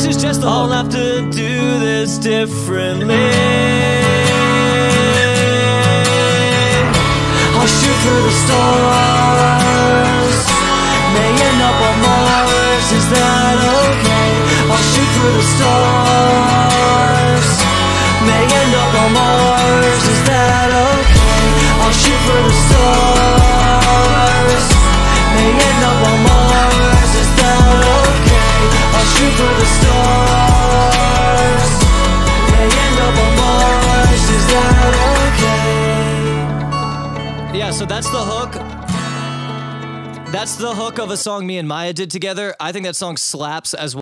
This is just the I'll have to do this differently. I'll shoot for the stars, may end up on Mars, is that okay? I'll shoot for the stars, may end up on Mars, is that okay? I'll shoot for the stars, may end up on Mars, is that okay? I'll shoot for the stars, may end up on Mars, is that okay? Yeah, so that's the hook. That's the hook of a song me and Maya did together. I think that song slaps as well.